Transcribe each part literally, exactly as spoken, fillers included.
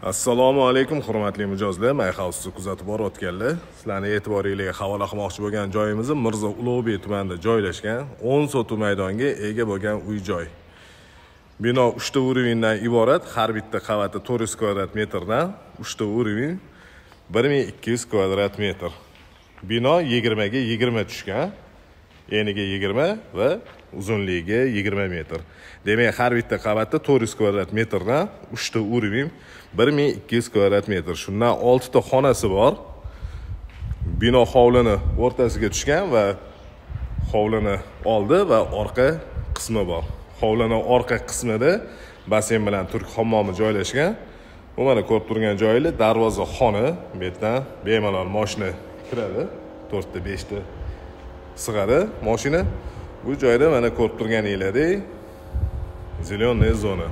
Assalomu alaykum hurmatli mijozlar, My House kuzatib borayotganlar. Sizlarning e'tiboringizga havola qilmoqchi bo'lgan joyimiz Mirzo Ulug'bek tumanida joylashgan o'n sotuv maydonga ega bo'lgan uy-joy. Bino uchta urindan iborat, har bitta qavati to'rt yuz kvadrat metrdan uchta urin bir ming ikki yuz kvadrat metr. Bino yigirma ga yigirma tushgan, eniga yigirma va uzunligiga yigirma metr. Demak, har bitta qavatda to'rt yuz kvadrat metrdan uchta urin bir ming ikki yuz kvadrat metr. Shundan oltita xonasi bor. Bino hovlini o'rtasiga tushgan va hovlini oldi va orqa qismi bor. Hovlining orqa qismida basen bilan turk hammomi joylashgan. Bu mana ko'rib turgan joylar darvoza xona, bu yerdan bemalol mashina kiradi. to'rtta beshta sig'adi mashina. Bu joyda mana ko'rib turganinglardek zеленая zona.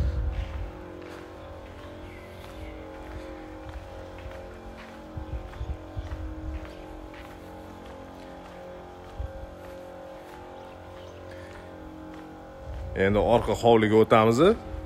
Endi orqa hovliga o'tamiz.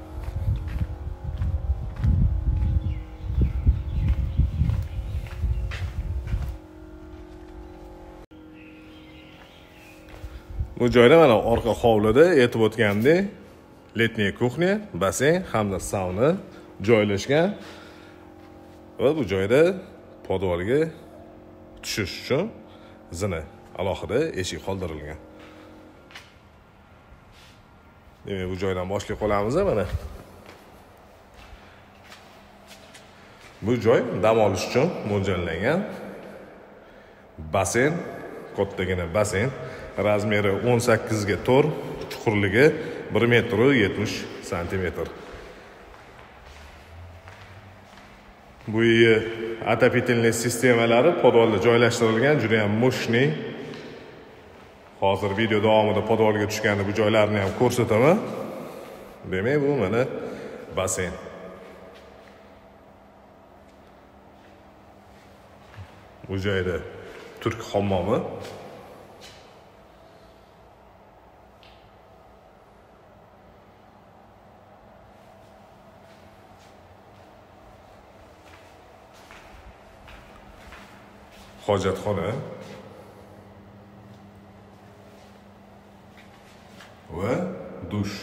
Bu joyda mana orqa hovlida aytib o'tgandek letniy kuxnya, basen hamda sauna joylashgan. Va bu joyda podvalga tushish uchun zina alohida eshik qoldirilgan. Demak, bu joydan boshlay qolamiz mana. Bu joy dam olish uchun mo'ljallangan. Basen, kattagina basen, razmeri o'n sakkiz ga to'rt, chuqurligi bir metr yetmish santimetr. Bu отопительный sistemalari podvalda joylashtirilgan, juda ham mo'shni. Hozir video davomida podvalga tushganda bu joylarni ham ko'rsataman. Demak, bu mana basen. Bu joyda turk hammomi. Hojatxona va dush.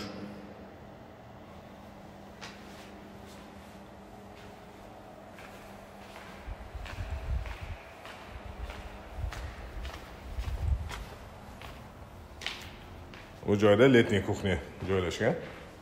Bu joyda letniy kuxnya joylashgan.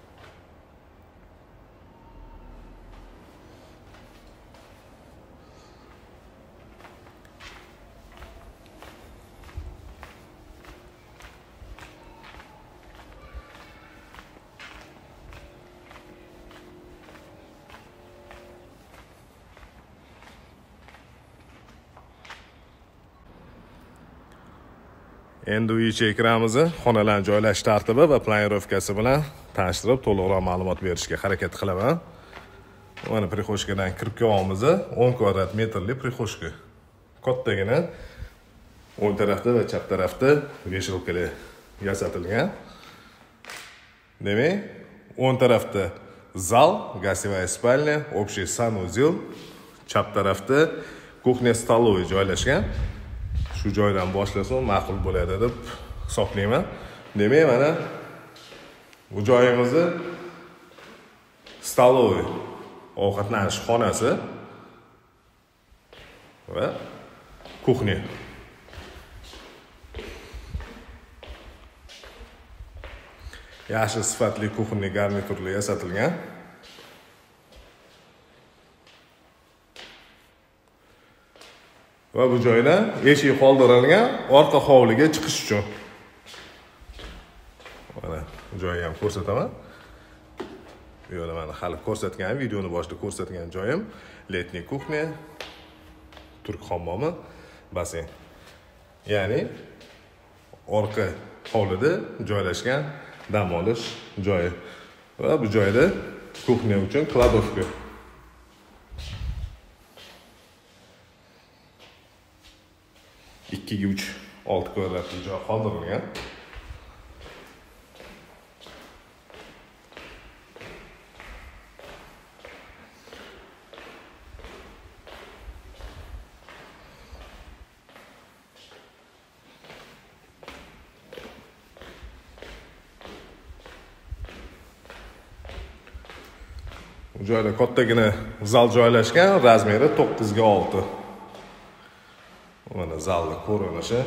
Endi uy ichiga kiramiz. Xonalarni joylash tartibi va planirovkasi bilan tanishtirib, to'liqroq ma'lumot berishga harakat qilaman. Mana prixoshkadan kirib kelamiz. o'n kvadrat metrli prixoshka. Kattagina o'ng tarafda va chap tarafda veshilkalar yasatilgan. Demak, o'ng tarafda zal, gостевая спальня, общий санузел, chap tarafda kuxnya stolovoy joylashgan. Shu joydan boshlasam ma'qul bo'ladi deb hisoblayman. Demak, mana bu joyimizni stolovoy, ovqatlanish xonasi va kuxnya. Yaxshi sifatli kuxnya garniturli yasatilgan. Va bu joyda eshik qoldirilgan orqa hovliga chiqish uchun. Mana joyni ham ko'rsataman. Bu yerda mana hali ko'rsatgan, videoni boshida ko'rsatgan joyim letniy kuxnya, turk hammomi, basen. Ya'ni orqa hovlida joylashgan dam olish joyi. Va bu joyda kuxnya uchun kladovka. ikki ga uch olti kvadratli joy qoldirilgan. Bu joyda kattagina zal joylashgan, razmeri to'qqiz ga olti. Mana zalning ko'rinishi.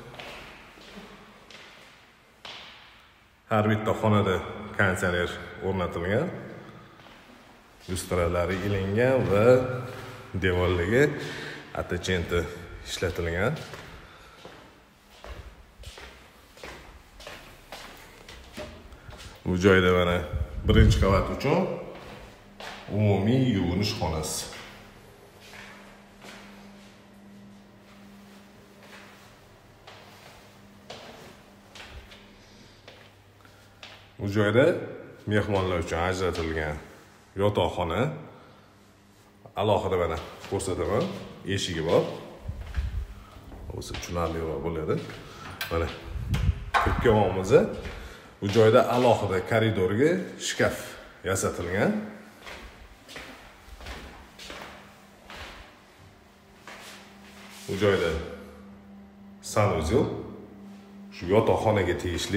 Har bitta xonada konditsioner o'rnatilgan. Lustralari ilingan va devorlariga attachenti ishlatilgan. Bu joyda mana birinchi qavat uchun umumiy yuvinish xonasi. Bu joyda mehmonlar uchun ajratilgan yotoqxona. Alohida mana ko'rsataman. Eshigi bor. O'zi tushunarliroq bo'ladi. Mana kirib bu joyda alohida koridorga shkaf yasatilgan. Bu joyda sanuzel shu yotoqxonaga tegishli.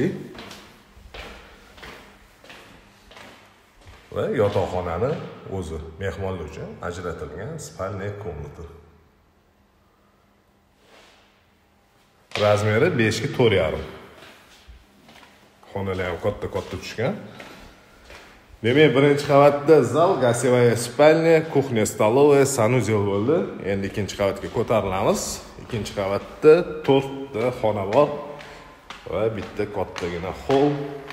Va yotoqxonani o'zi mehmonlar uchun ajratilgan spalniya komnata. Razmeri besh ga to'rt yarim. Xonalar ham katta-katta tushgan. Demak, birinchi qavatda zal, gостевая spalnya, kuxnya, stolовая, sanuzel bo'ldi. Endi ikkinchi qavatga ko'tarilamiz. Ikkinchi qavatda to'rtta xona bor va bitta kattagina hol.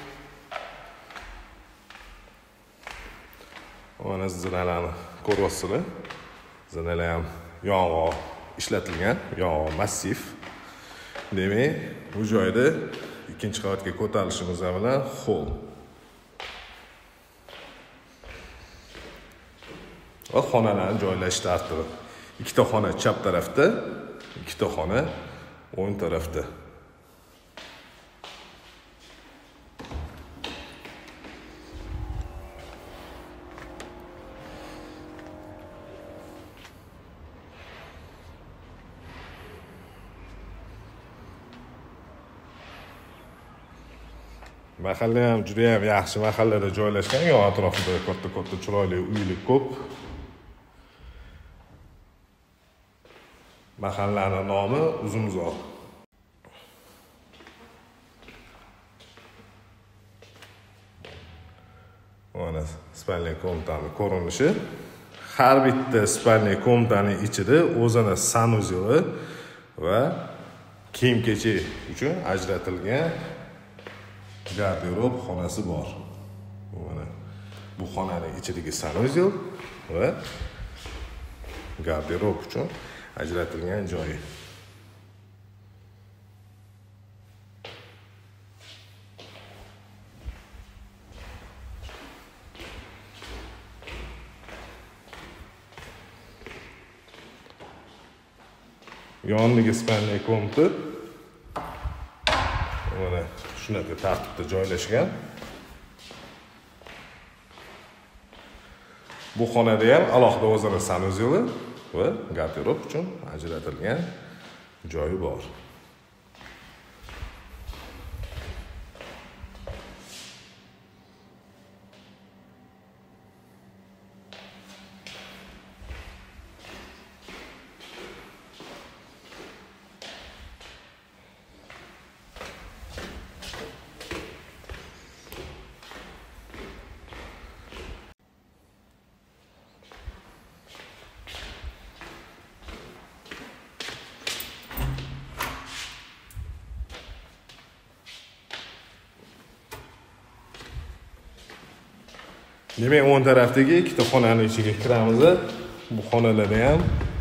Mana zinalarni ko'ryapsizlar. Zinalar ham yong'oq ishlatilgan, yong'oq massiv. Demak, bu joyda ikkinchi qavatga ko'tarilishimiz bilan hol. Va xonalarni joylashish tartibi. Ikkita xona chap tarafda, ikkita xona o'ng tarafda. Mahalla ham juda ham yaxshi mahallada joylashgan, yon atrofida katta-katta chiroyli uylar ko'p. Mahallaning nomi Uzumzor. Mana spalniya komnataning ko'rinishi. Har bitta spalniya komnataning ichida o'zini sanuzeli va kiyim-kechak uchun ajratilgan garderob xonasi bor. Mana bu xonaning ichidagi sanuzel va garderob uchun ajratilgan joyi. Yonidagi spalniya komnata mana shunaqa tartibda joylashgan. Bu xonada ham alohida o'zini sanuzeli va garderob uchun ajratilgan joyi bor. Demak, o'ng tarafdagi ikkita xonaning ichiga kiramiz. Bu xonalarda ham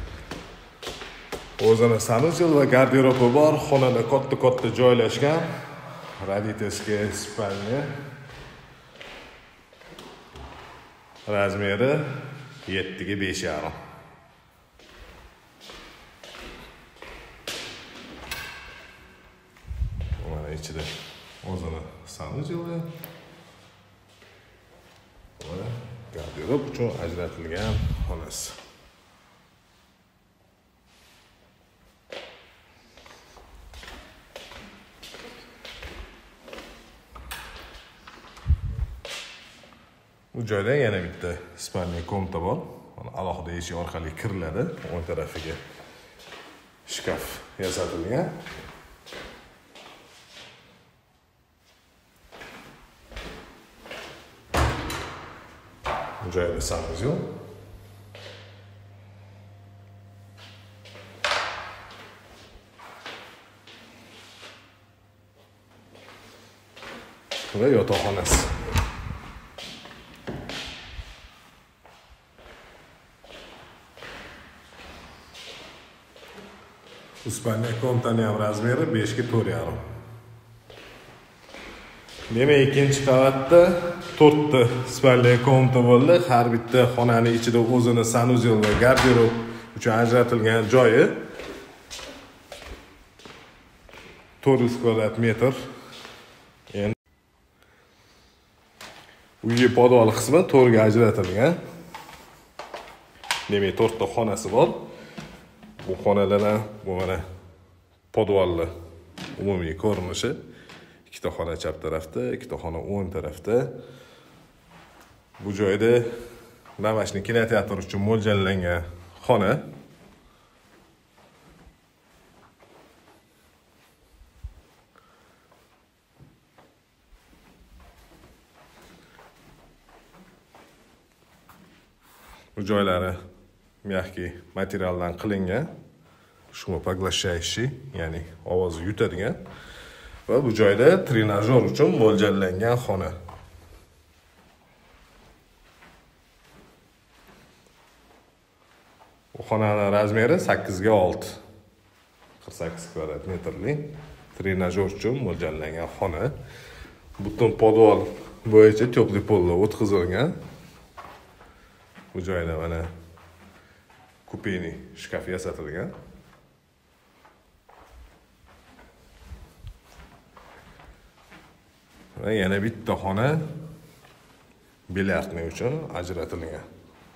o'zini sanuzel va garderobi bor. Xonada katta-katta joylashgan. Родительская spalnya. Razmeri yetti ga besh yarim. Mana ichida o'zini sanuzeli va garderob uchun ajratilgan xonasi. Bu joyda yana bitta spalniy komnata bor. Alohida eshik orqali kiriladi. O'ng tarafiga shkaf yasatilgan. Joyda sanuzel. Ve yotoqxonasi. Spalniy komnataning ham razmeri besh ga to'rt yarim. Demak, ikkinchi qavatda to'rtta spalniy komnata bo'ldi. Har bitta xonaning ichida o'zini sanuzel va garderob uchun ajratilgan joyi. to'rt yuz kvadrat metr. Endi uyning podval qismi to'rtga ajratilgan. Demak, to'rtta xonasi bor. Bu xonalardan bu mana podvalli umumiy ko'rinishi. Ikkita xona chap tarafda, ikkita xona o'ng tarafda. Bu joyda Namashni kinoteatr uchun mo'ljallangan xona. Bu joylari mягкий materialdan qilingan. Shuma поглощающий, ya'ni ovozni yutadigan. Va bu joyda trenajyor uchun mo'ljallangan xona. Bu xonaning razmeri sakkiz ga olti. qirq sakkiz kvadrat metrli trenajyor uchun mo'ljallangan xona. Butun podval bo'yicha teplый pollar o'tkazilgan. Bu joyda mana kupeyniy shkaf yasatilgan. Va yana bitta xona bilyardning uchun ajratilgan.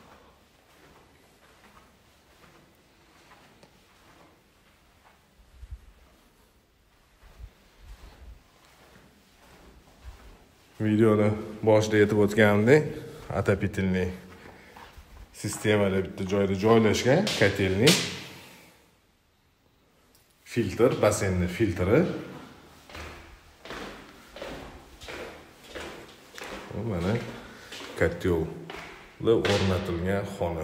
Videoni boshida aytib o'tganimdek, отопительный sistemada bitta joyda joylashgan kotelning filtr, basenni filtri. Mana kotelga o'rnatilgan xona.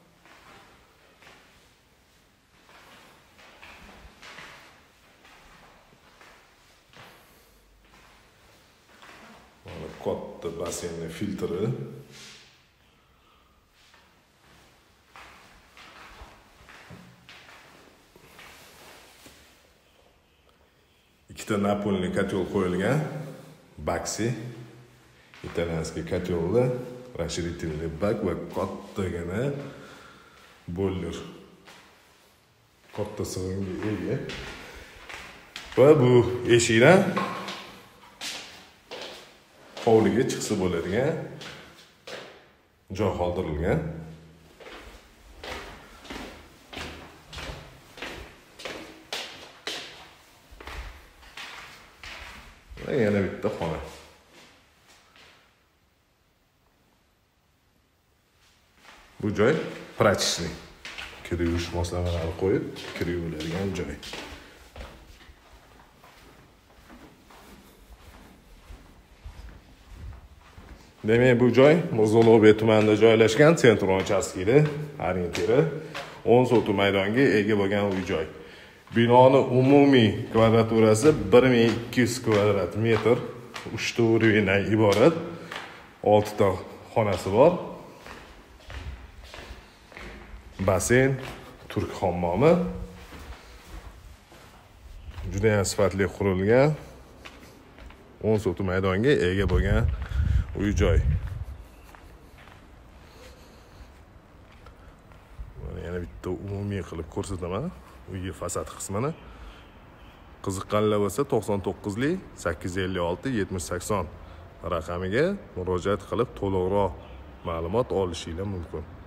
Mana katta basenni filtri. Ikkita napolniy kotel qo'yilgan. Baxi italyanskiy kotelda расширительный bak va kattagina boiler. Katta sig'imga ega. Va bu eshikdan hovliga chiqsa bo'ladigan joy qoldirilgan. Va yana bitta xona. Bu joy прачечный. Kir yuvish moslamalari qo'yib, kir yuviladigan joy. Demak, bu joy Mirzo-Ulug'bek tumanida joylashgan, Sentrum uchastkida, orientiri o'n sotuv maydonga ega bo'lgan uy-joy. Binoning umumiy kvadraturasi bir ming ikki yuz kvadrat metr, uchta urindan iborat. oltita xonasi bor. Basen, turk hammomi. Juda ham sifatli qurilgan o'n sotuv maydonga ega bo'lgan uy-joy. Mana yana bitta umumiy qilib ko'rsataman uyning fasad qismini. Qiziqqanlar bo'lsa to'qson to'qqizlik sakkiz yuz ellik olti yetmish sakson raqamiga murojaat qilib to'liqroq ma'lumot olishingiz mumkin.